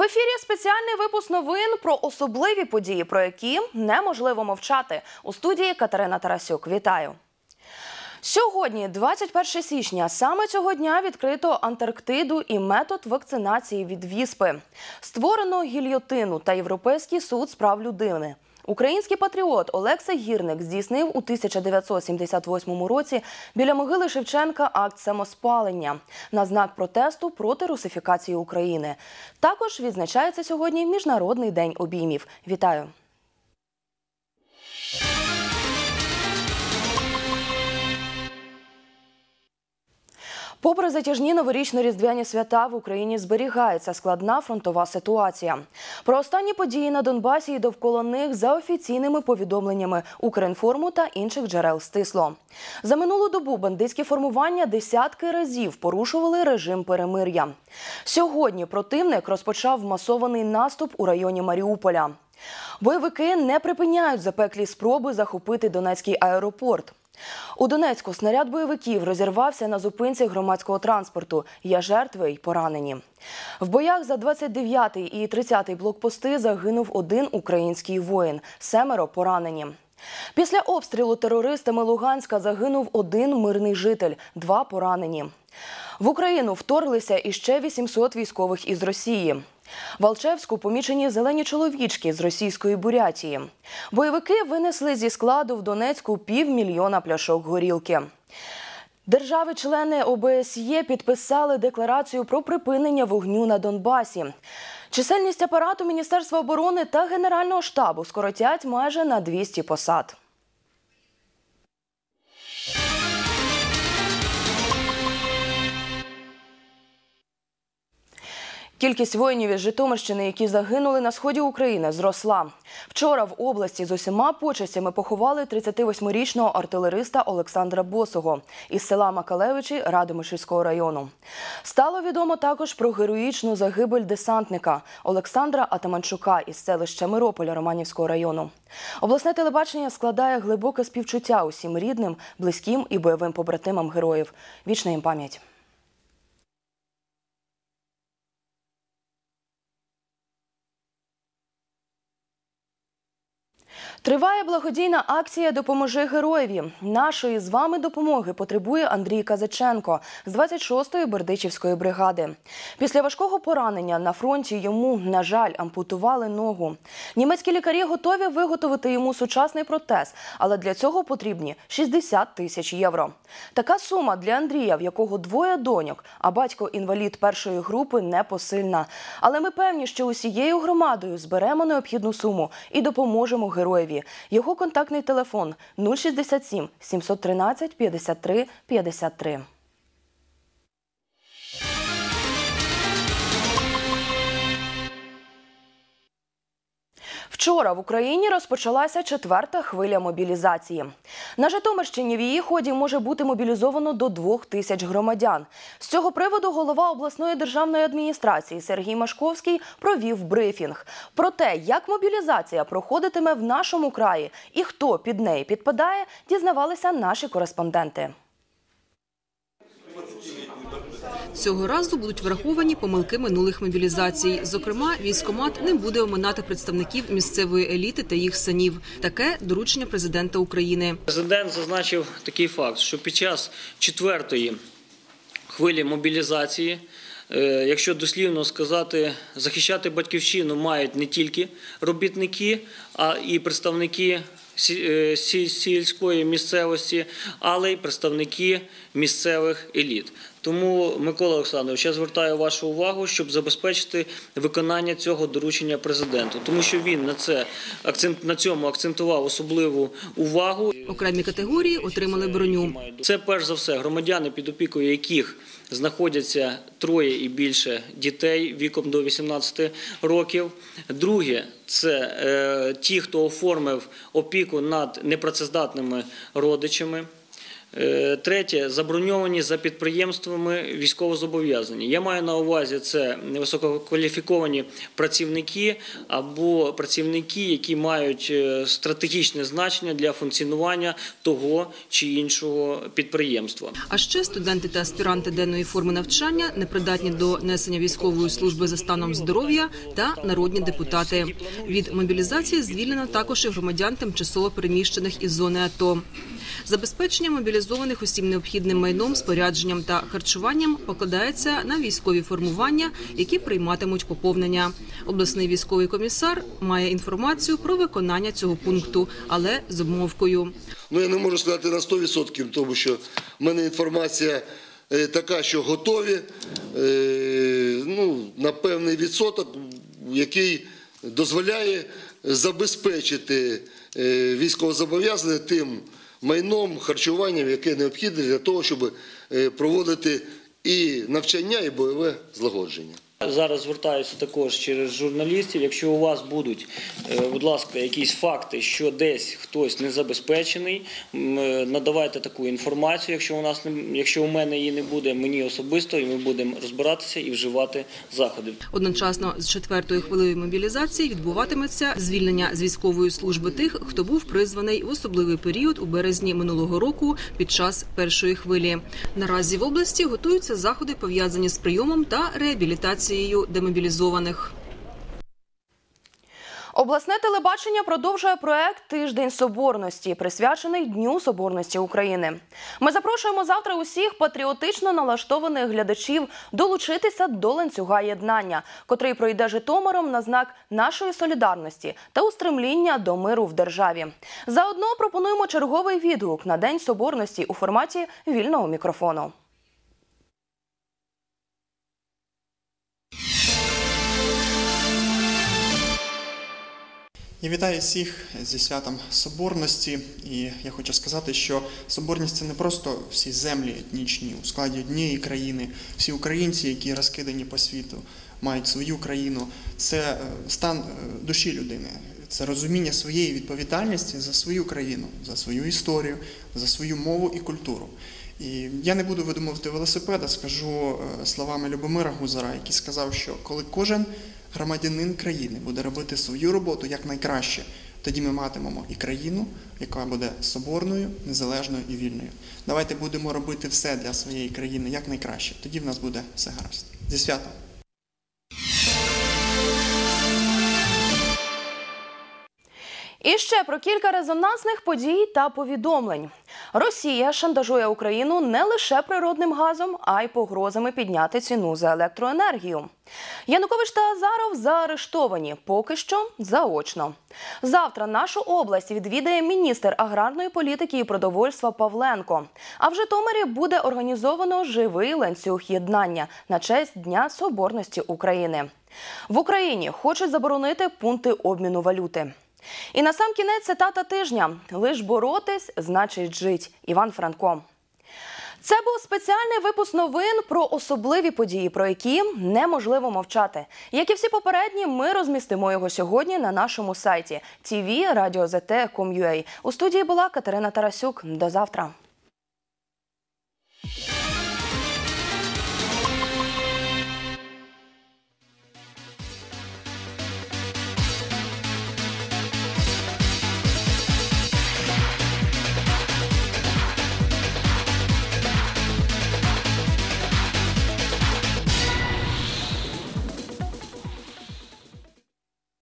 ефірі спеціальний випуск новин про особливі події, про які неможливо мовчати. У студії Катерина Тарасюк. Вітаю! Сьогодні, 21 січня, саме цього дня відкрито Антарктиду і метод вакцинації від віспи. Створено гільйотину та Європейський суд з прав людини. Український патріот Олекса Гірник здійснив у 1978 році біля могили Шевченка акт самоспалення на знак протесту проти русифікації України. Також відзначається сьогодні Міжнародний день обіймів. Вітаю! Попри затяжні новорічно-різдвяні свята, в Україні зберігається складна фронтова ситуація. Про останні події на Донбасі і довкола них за офіційними повідомленнями Укрінформу та інших джерел стисло. За минулу добу бандитські формування десятки разів порушували режим перемир'я. Сьогодні противник розпочав масований наступ у районі Маріуполя. Бойовики не припиняють запеклі спроби захопити Донецький аеропорт. У Донецьку снаряд бойовиків розірвався на зупинці громадського транспорту. Є жертви й поранені. В боях за 29-й і 30-й блокпости загинув один український воїн, 7 поранені. Після обстрілу терористами Луганська загинув один мирний житель, 2 поранені. В Україну вторглися іще 800 військових із Росії. В Алчевську помічені зелені чоловічки з російської Бурятії. Бойовики винесли зі складу в Донецьку 500 000 пляшок горілки. Держави-члени ОБСЄ підписали декларацію про припинення вогню на Донбасі. Чисельність апарату Міністерства оборони та Генерального штабу скоротять майже на 200 посад. Кількість воїнів із Житомирщини, які загинули на сході України, зросла. Вчора в області з усіма почестями поховали 38-річного артилериста Олександра Босого із села Макалевичі Радомишльського району. Стало відомо також про героїчну загибель десантника Олександра Атаманчука із селища Мирополя Романівського району. Обласне телебачення складає глибоке співчуття усім рідним, близьким і бойовим побратимам героїв. Вічна їм пам'ять. Триває благодійна акція «Допоможи героєві». Нашої з вами допомоги потребує Андрій Казаченко з 26-ї Бердичівської бригади. Після важкого поранення на фронті йому, на жаль, ампутували ногу. Німецькі лікарі готові виготовити йому сучасний протез, але для цього потрібні 60 000 євро. Така сума для Андрія, в якого 2 доньок, а батько інвалід першої групи, непосильна. Але ми певні, що усією громадою зберемо необхідну суму і допоможемо героєві. Його контактний телефон 067 713 53 53. Вчора в Україні розпочалася 4-та хвиля мобілізації. На Житомирщині в її ході може бути мобілізовано до 2000 громадян. З цього приводу голова обласної державної адміністрації Сергій Машковський провів брифінг. Про те, як мобілізація проходитиме в нашому краї і хто під неї підпадає, дізнавалися наші кореспонденти. Цього разу будуть враховані помилки минулих мобілізацій. Зокрема, військкомат не буде оминати представників місцевої еліти та їх синів. Таке доручення президента України. Президент зазначив такий факт, що під час 4-ї хвилі мобілізації, якщо дослівно сказати, захищати батьківщину мають не тільки робітники, а і представники сільської місцевості, але й представники місцевих еліт. Тому, Микола Олександрович, я звертаю вашу увагу, щоб забезпечити виконання цього доручення президенту. Тому що він на цьому акцентував особливу увагу. Окремі категорії отримали броню. Це, перш за все, громадяни, під опікою яких знаходяться 3 і більше дітей віком до 18 років. Друге – це ті, хто оформив опіку над непрацездатними родичами. Третє – заброньовані за підприємствами військовозобов'язані. Я маю на увазі це висококваліфіковані працівники або працівники, які мають стратегічне значення для функціонування того чи іншого підприємства. А ще студенти та аспіранти денної форми навчання, непридатні до несення військової служби за станом здоров'я та народні депутати. Від мобілізації звільнено також і громадян тимчасово переміщених із зони АТО. Забезпечення мобілізованих усім необхідним майном, спорядженням та харчуванням покладається на військові формування, які прийматимуть поповнення. Обласний військовий комісар має інформацію про виконання цього пункту, але з обмовкою. Я не можу сказати на 100%, тому що в мене інформація така, що готові на певний відсоток, який дозволяє забезпечити військовозобов'язаних тим майном, харчуванням, яке необхідне для того, щоб проводити і навчання, і бойове злагодження. Зараз звертаюся також через журналістів. Якщо у вас будуть, будь ласка, якісь факти, що десь хтось не забезпечений, надавайте таку інформацію, якщо у мене її не буде, мені особисто, і ми будемо розбиратися і вживати заходи. Одночасно з 4-ї хвилею мобілізації відбуватиметься звільнення з військової служби тих, хто був призваний в особливий період у березні минулого року під час першої хвилі. Наразі в області готуються заходи, пов'язані з прийомом та реабілітацією демобілізованих. Обласне телебачення продовжує проект «Тиждень Соборності», присвячений Дню Соборності України. Ми запрошуємо завтра усіх патріотично налаштованих глядачів долучитися до ланцюга єднання, котрий пройде Житомиром на знак нашої солідарності та устремління до миру в державі. Заодно пропонуємо черговий відгук на День Соборності у форматі вільного мікрофону. Я вітаю всіх зі святом Соборності, і я хочу сказати, що Соборність – це не просто всі землі етнічні у складі однієї країни, всі українці, які розкидані по світу, мають свою країну. Це стан душі людини, це розуміння своєї відповідальності за свою країну, за свою історію, за свою мову і культуру. І я не буду видумувати велосипеда, скажу словами Любомира Гузара, який сказав, що коли кожен громадянин країни буде робити свою роботу якнайкраще, тоді ми матимемо і країну, яка буде соборною, незалежною і вільною. Давайте будемо робити все для своєї країни якнайкраще, тоді в нас буде все гаразд. Зі святом! І ще про кілька резонансних подій та повідомлень. Росія шантажує Україну не лише природним газом, а й погрозами підняти ціну за електроенергію. Янукович та Азаров заарештовані, поки що заочно. Завтра нашу область відвідає міністр аграрної політики і продовольства Павленко. А в Житомирі буде організовано живий ланцюг єднання на честь Дня Соборності України. В Україні хочуть заборонити пункти обміну валюти. І насамкінець цитата тижня «Лиш боротись, значить жить» Іван Франко. Це був спеціальний випуск новин про особливі події, про які неможливо мовчати. Як і всі попередні, ми розмістимо його сьогодні на нашому сайті tv.radio.zt.com.ua. У студії була Катерина Тарасюк. До завтра.